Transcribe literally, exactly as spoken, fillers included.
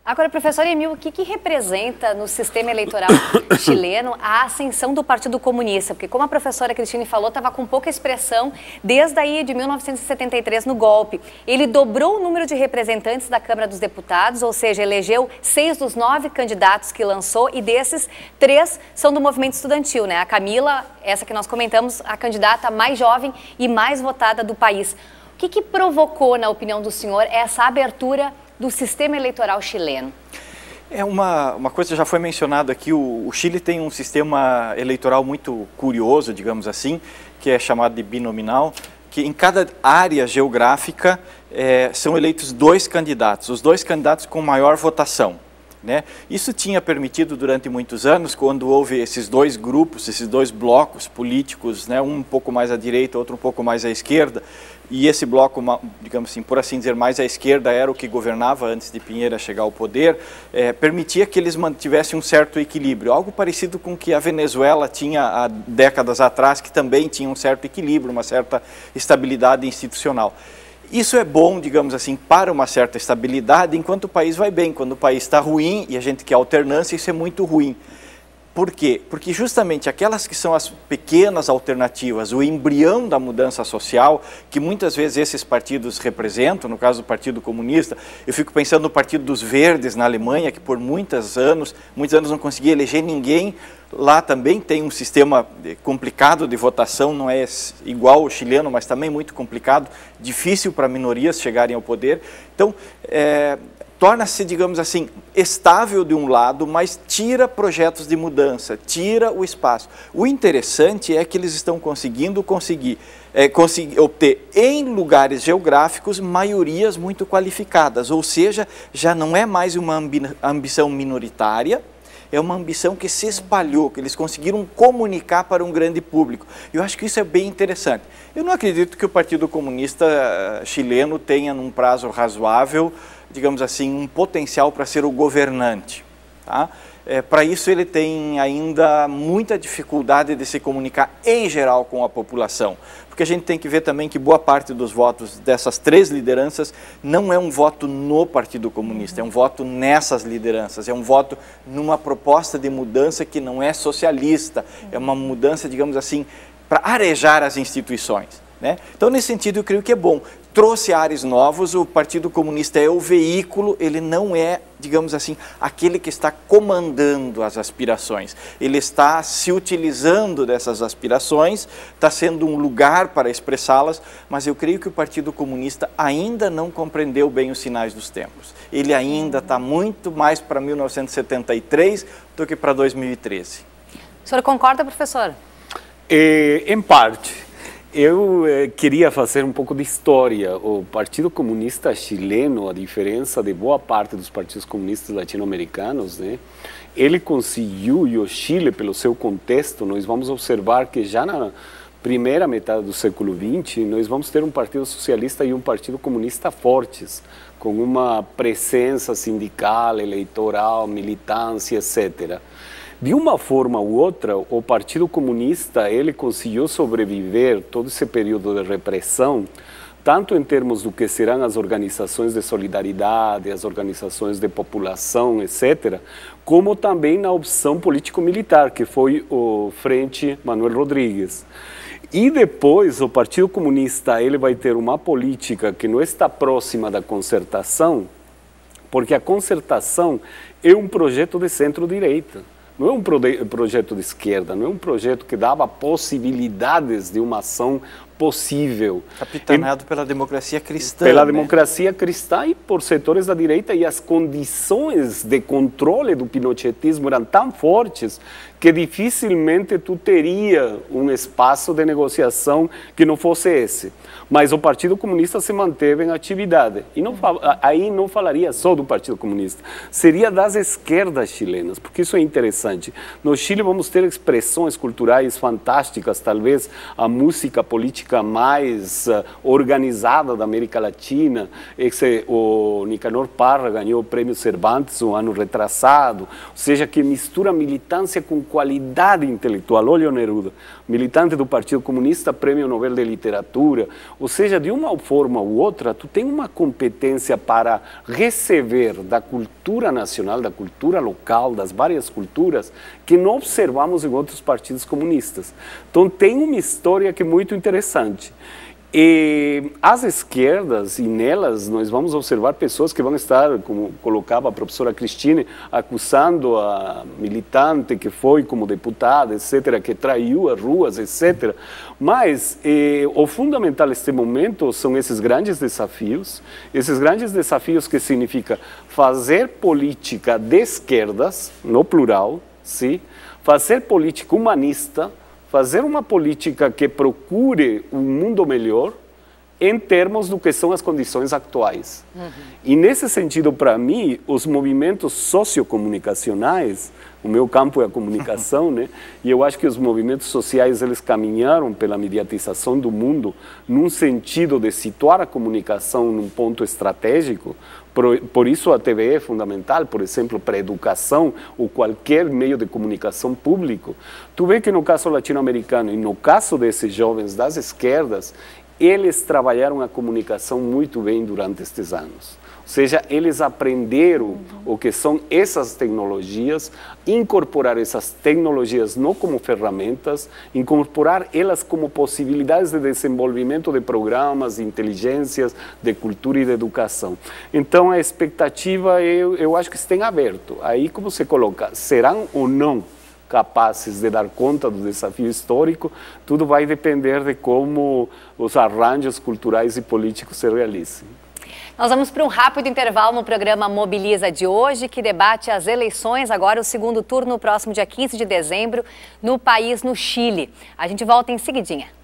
Agora, professor Emil, o que, que representa no sistema eleitoral chileno a ascensão do Partido Comunista? Porque, como a professora Cristine falou, estava com pouca expressão desde aí de mil novecentos e setenta e três no golpe. Ele dobrou o número de representantes da Câmara dos Deputados, ou seja, elegeu seis dos nove candidatos que lançou e desses, três são do movimento estudantil, né? A Camila, essa que nós comentamos, a candidata mais jovem e mais votada do país. O que, que provocou, na opinião do senhor, essa abertura do sistema eleitoral chileno? É uma, uma coisa que já foi mencionada aqui, o, o Chile tem um sistema eleitoral muito curioso, digamos assim, que é chamado de binominal, que em cada área geográfica é, são eleitos dois candidatos, os dois candidatos com maior votação. Né? Isso tinha permitido durante muitos anos, quando houve esses dois grupos, esses dois blocos políticos, né? Um um pouco mais à direita, outro um pouco mais à esquerda, e esse bloco, digamos assim, por assim dizer, mais à esquerda era o que governava antes de Piñera chegar ao poder, é, permitia que eles mantivessem um certo equilíbrio, algo parecido com o que a Venezuela tinha há décadas atrás, que também tinha um certo equilíbrio, uma certa estabilidade institucional. Isso é bom, digamos assim, para uma certa estabilidade, enquanto o país vai bem. Quando o país está ruim e a gente quer alternância, isso é muito ruim. Por quê? Porque justamente aquelas que são as pequenas alternativas, o embrião da mudança social, que muitas vezes esses partidos representam, no caso do Partido Comunista, eu fico pensando no Partido dos Verdes na Alemanha, que por muitos anos, muitos anos não conseguia eleger ninguém. Lá também tem um sistema complicado de votação, não é igual ao chileno, mas também muito complicado, difícil para minorias chegarem ao poder. Então, é, torna-se, digamos assim, estável de um lado, mas tira projetos de mudança, tira o espaço. O interessante é que eles estão conseguindo conseguir, é, conseguir obter em lugares geográficos maiorias muito qualificadas, ou seja, já não é mais uma ambi ambição minoritária, é uma ambição que se espalhou, que eles conseguiram comunicar para um grande público. Eu acho que isso é bem interessante. Eu não acredito que o Partido Comunista chileno tenha, num prazo razoável, digamos assim, um potencial para ser o governante. Tá? É, para isso ele tem ainda muita dificuldade de se comunicar em geral com a população. Porque a gente tem que ver também que boa parte dos votos dessas três lideranças não é um voto no Partido Comunista, é um voto nessas lideranças, é um voto numa proposta de mudança que não é socialista, é uma mudança, digamos assim, para arejar as instituições. Né? Então, nesse sentido, eu creio que é bom. Trouxe ares novos, o Partido Comunista é o veículo, ele não é, digamos assim, aquele que está comandando as aspirações. Ele está se utilizando dessas aspirações, está sendo um lugar para expressá-las, mas eu creio que o Partido Comunista ainda não compreendeu bem os sinais dos tempos. Ele ainda está muito mais para mil novecentos e setenta e três do que para dois mil e treze. O senhor concorda, professor? É, em parte. Eu eh, queria fazer um pouco de história. O Partido Comunista chileno, a diferença de boa parte dos partidos comunistas latino-americanos, né, ele conseguiu, e o Chile, pelo seu contexto, nós vamos observar que já na primeira metade do século vinte, nós vamos ter um partido socialista e um partido comunista fortes, com uma presença sindical, eleitoral, militância, etcétera. De uma forma ou outra, o Partido Comunista ele conseguiu sobreviver todo esse período de repressão, tanto em termos do que serão as organizações de solidariedade, as organizações de população, etcétera, como também na opção político-militar, que foi o Frente Manuel Rodrigues. E depois o Partido Comunista ele vai ter uma política que não está próxima da concertação, porque a concertação é um projeto de centro-direita. Não é um projeto de esquerda, não é um projeto que dava possibilidades de uma ação possível. Capitanado pela democracia cristã. Pela né? democracia cristã e por setores da direita, e as condições de controle do pinochetismo eram tão fortes que dificilmente tu teria um espaço de negociação que não fosse esse. Mas o Partido Comunista se manteve em atividade. E não, aí não falaria só do Partido Comunista, seria das esquerdas chilenas, porque isso é interessante. No Chile vamos ter expressões culturais fantásticas, talvez a música política política mais uh, organizada da América Latina. Esse, o Nicanor Parra ganhou o Prêmio Cervantes um ano retrasado, ou seja, que mistura militância com qualidade intelectual. Olha o Neruda, militante do Partido Comunista, Prêmio Nobel de Literatura, ou seja, de uma forma ou outra, tu tem uma competência para receber da cultura nacional, da cultura local, das várias culturas, que não observamos em outros partidos comunistas. Então tem uma história que é muito interessante. E as esquerdas, e nelas nós vamos observar pessoas que vão estar, como colocava a professora Cristine, acusando a militante que foi como deputada, etcétera, que traiu as ruas, etcétera. Mas eh, o fundamental neste momento são esses grandes desafios, esses grandes desafios que significa fazer política de esquerdas, no plural, sim, fazer política humanista, fazer uma política que procure um mundo melhor em termos do que são as condições atuais. Uhum. E nesse sentido, para mim, os movimentos sociocomunicacionais, o meu campo é a comunicação, né? E eu acho que os movimentos sociais, eles caminharam pela mediatização do mundo num sentido de situar a comunicação num ponto estratégico. Por, por isso a T V é fundamental, por exemplo, para a educação ou qualquer meio de comunicação público. Tu vê que no caso latino-americano e no caso desses jovens das esquerdas, eles trabalharam a comunicação muito bem durante estes anos. Ou seja, eles aprenderam uhum. o que são essas tecnologias, incorporar essas tecnologias não como ferramentas, incorporar elas como possibilidades de desenvolvimento de programas, de inteligências, de cultura e de educação. Então, a expectativa, eu, eu acho que está em aberto. Aí, como você coloca, serão ou não capazes de dar conta do desafio histórico, tudo vai depender de como os arranjos culturais e políticos se realizem. Nós vamos para um rápido intervalo no programa Mobiliza de hoje, que debate as eleições, agora o segundo turno, no próximo dia quinze de dezembro, no país, no Chile. A gente volta em seguidinha.